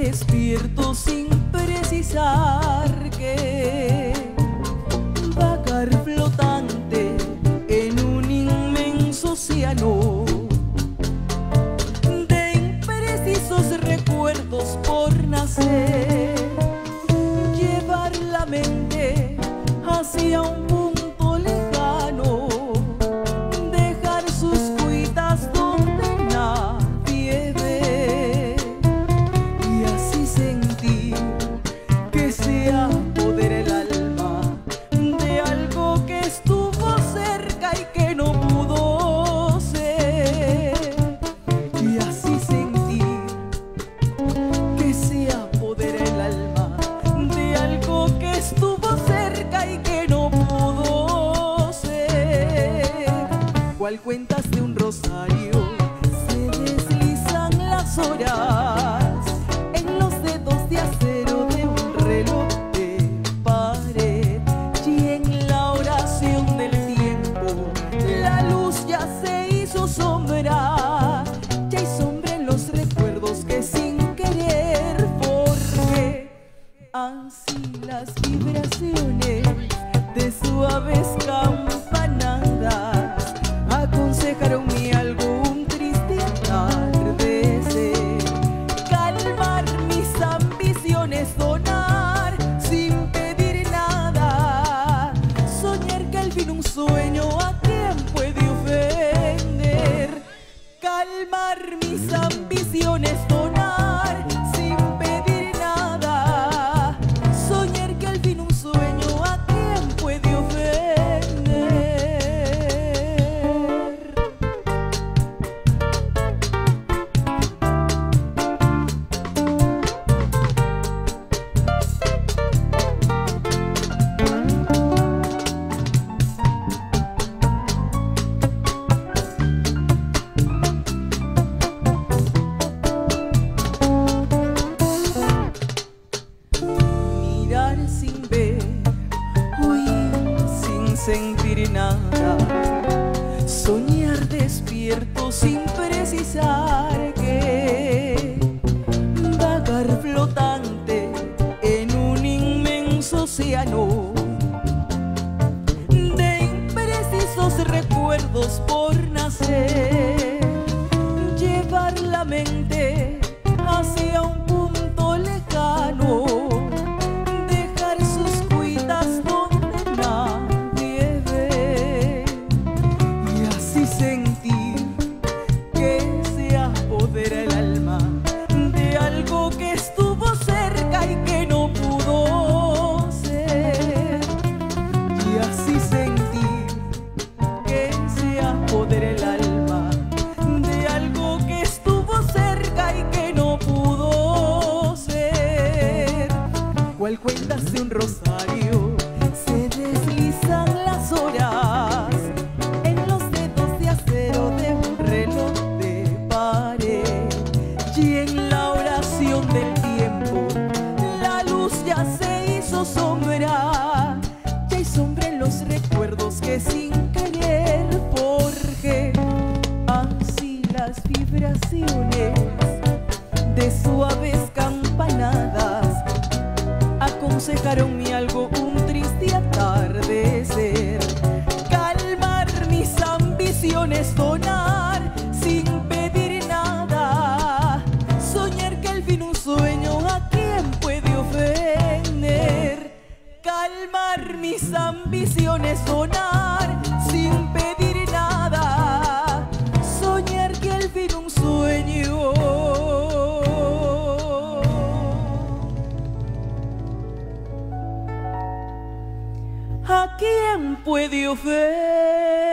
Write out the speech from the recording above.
despierto sin precisar que vagar flotante en un inmenso océano de imprecisos recuerdos por nacer, llevar la mente hacia un punto lejano, dejar sus cuitas donde nadie ve, y así sentir que se apodera el alma de algo que estuvo cerca y que no pudo ser, y así sentir que se apodera el alma de algo que estuvo cerca y que no pudo ser. Cual cuentas de un rosario se deslizan las horas en los dedos de acero de un reloj de pared, y en la oración del tiempo la luz ya se hizo sombra, ya hay sombra en los recuerdos que sin querer forjé. Así las vibraciones de suaves campanadas aconsejaron mi algo un triste atardecer, calmar mis ambiciones, donar sin pedir nada, soñar que al fin un sueño a quien puede ofender, calmar mis ambiciones, donar sin pedir nada, soñar que al fin un sueño a quien puede ofender. Mirar sin ver, oír sin sentir nada, soñar despierto sin precisar que vagar flotante en un inmenso océano de imprecisos recuerdos por nacer, llevar la mente hacia un punto lejano, dejar sus cuitas donde nadie ve, y así sentir que se apodera el alma de algo que estuvo cerca y que no pudo ser, y así sentir que se apodera el alma de algo que estuvo cerca y que no pudo ser. Cual cuentas de un rosario se deslizan las horas en los dedos de acero de un reloj de pared, y en la oración del tiempo la luz ya se hizo sombra, ya hay sombra en los recuerdos que sin querer forjé. Así las vibraciones de suaves campanadas aconsejaron mi algo un triste atardecer, calmar mis ambiciones, donar sin pedir nada, soñar que al fin un sueño a quien puede ofender, calmar mis ambiciones, donar sin pedir nada, soñar que al fin un sueño a quien puede ofender.